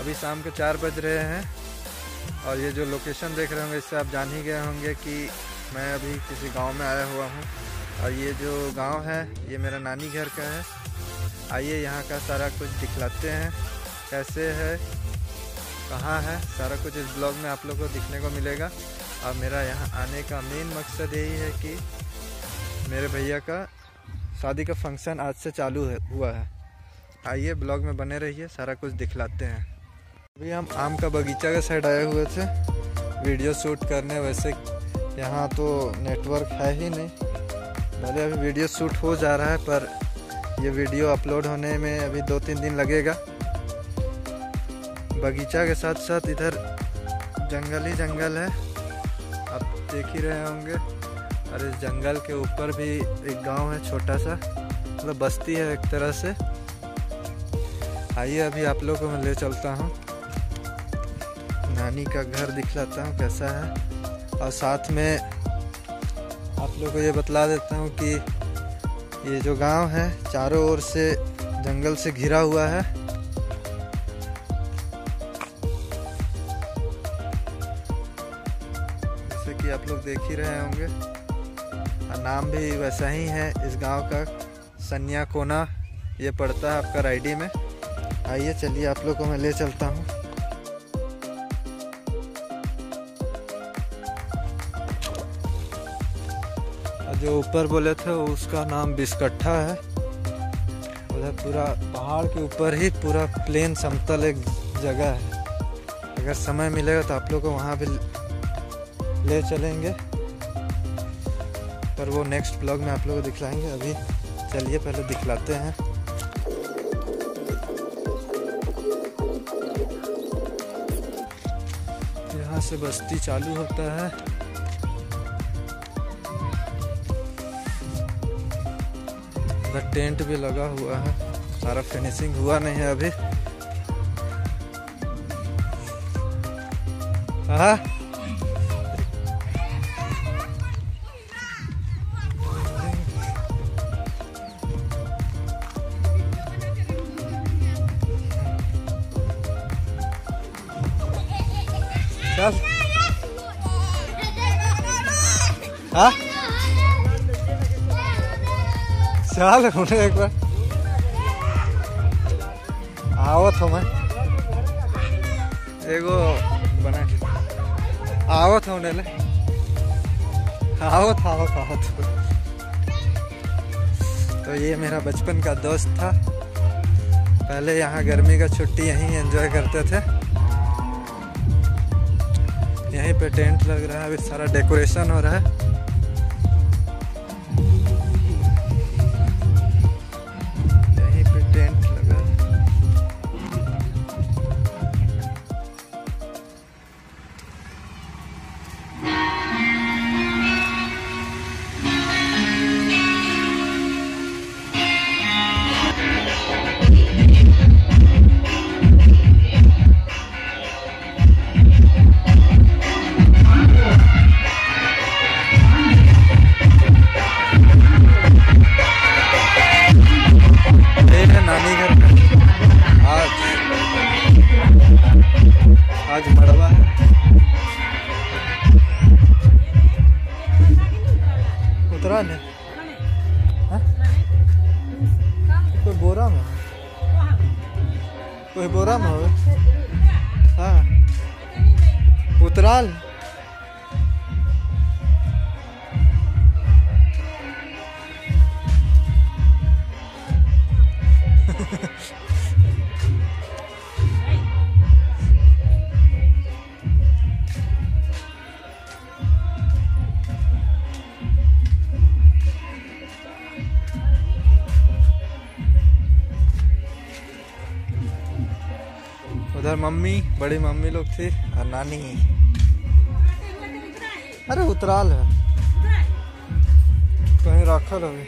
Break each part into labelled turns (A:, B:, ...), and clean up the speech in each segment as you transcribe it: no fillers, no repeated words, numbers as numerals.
A: अभी शाम के 4 बज रहे हैं और ये जो लोकेशन देख रहे होंगे इससे आप जान ही गए होंगे कि मैं अभी किसी गांव में आया हुआ हूं। और ये जो गांव है ये मेरा नानी घर का है। आइए यहाँ का सारा कुछ दिखलाते हैं, कैसे है, कहाँ है, सारा कुछ इस ब्लॉग में आप लोग को दिखने को मिलेगा। और मेरा यहाँ आने का मेन मकसद यही है कि मेरे भैया का शादी का फंक्शन आज से चालू हुआ है। आइए ब्लॉग में बने रहिए, सारा कुछ दिखलाते हैं। अभी हम आम का बगीचा के साइड आए हुए थे वीडियो शूट करने। वैसे यहाँ तो नेटवर्क है ही नहीं, भले अभी वीडियो शूट हो जा रहा है पर ये वीडियो अपलोड होने में अभी 2-3 दिन लगेगा। बगीचा के साथ साथ इधर जंगल ही जंगल है, आप देख ही रहे होंगे। और इस जंगल के ऊपर भी एक गांव है छोटा सा, मतलब बस्ती है एक तरह से। आइए अभी आप लोगों को मैं ले चलता हूँ, नानी का घर दिखलाता हूँ कैसा है। और साथ में आप लोगों को ये बतला देता हूँ कि ये जो गांव है चारों ओर से जंगल से घिरा हुआ है। जैसे कि आप लोग देख ही रहे होंगे, और नाम भी वैसा ही है इस गांव का, सनिया कोना ये पड़ता है आपका रायडी में। आइए चलिए आप लोग को मैं ले चलता हूँ। जो ऊपर बोले थे उसका नाम बिस्कट्ठा है। उधर पूरा पहाड़ के ऊपर ही पूरा प्लेन समतल एक जगह है। अगर समय मिलेगा तो आप लोग को वहाँ भी ले चलेंगे, पर वो नेक्स्ट ब्लॉग में आप लोग को दिखलाएंगे। अभी चलिए पहले दिखलाते हैं। यहाँ से बस्ती चालू होता है। उधर टेंट भी लगा हुआ है, सारा फिनिशिंग हुआ नहीं है अभी। हाँ चल, हाँ चल उन्हें एक बार आओ तो मैं एगो बना आओ था उन्हें ले आओ था। तो ये मेरा बचपन का दोस्त था, पहले यहाँ गर्मी का छुट्टी यहीं एंजॉय करते थे। यहीं पे टेंट लग रहा है, अभी सारा डेकोरेशन हो रहा है। यहीं पे टेंट लगा है। नानी घर आज मड़वा है। उतरा ने कोई बोरा में, कोई बोरा में हो। हाँ उतराल उधर मम्मी, बड़ी मम्मी लोग थी और नानी। अरे उतराल है कहीं रखल होगी।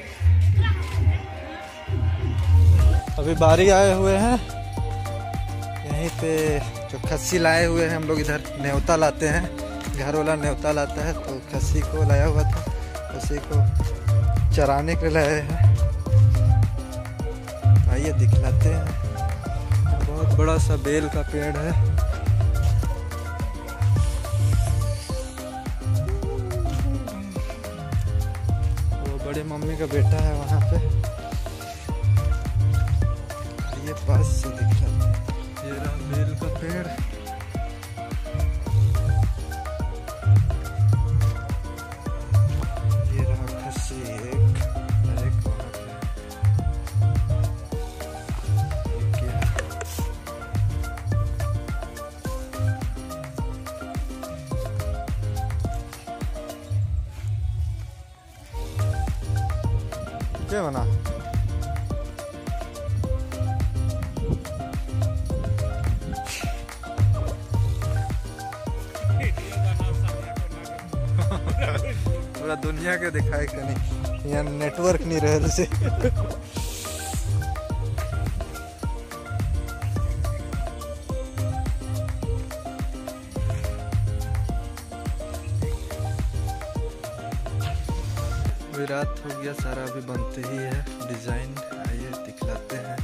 A: अभी बारी आए हुए हैं यहीं पे, जो खस्सी लाए हुए हैं हम लोग। इधर न्योता लाते हैं, घर वाला न्योता लाता है, तो खस्सी को लाया हुआ था, उसी को चराने के लिए लाए हैं। आइए दिखलाते हैं, बहुत बड़ा सा बेल का पेड़ है। वो बड़े मम्मी का बेटा है वहाँ पे। ये पास से दिख रहा है, ये रहा बेल का पेड़। ये रहा खस्सी एक वहाँ पे। क्या बना? पूरा दुनिया के दिखाई का नहीं, यहाँ नेटवर्क नहीं रहे से। रात हो गया, सारा अभी बनते ही है डिजाइन। आइए दिखलाते हैं।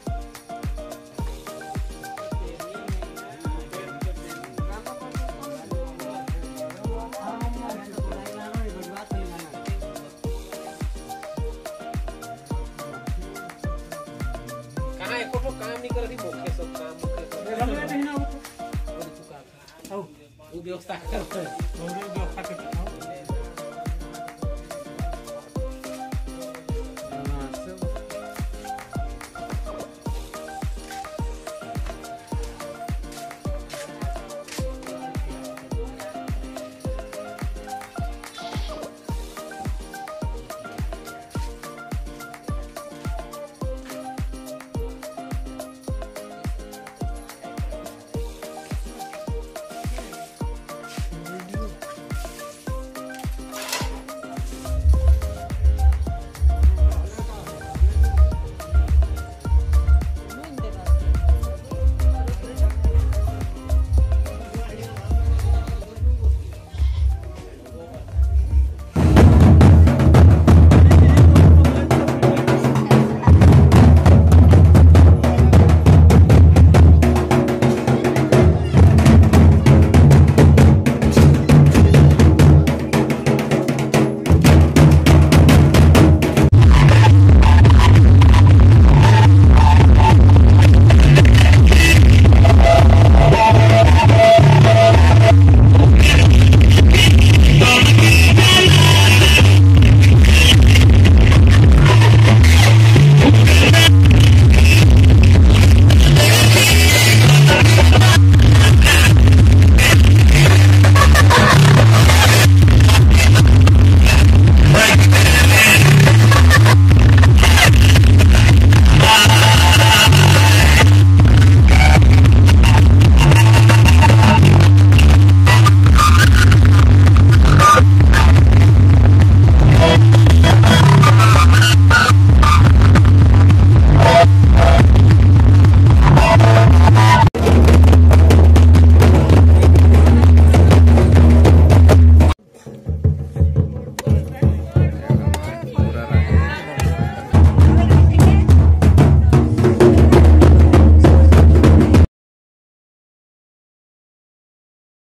B: कहाँ एको तो काम नहीं कर रही, मुख्य सब काम कर। वो व्यवस्था कर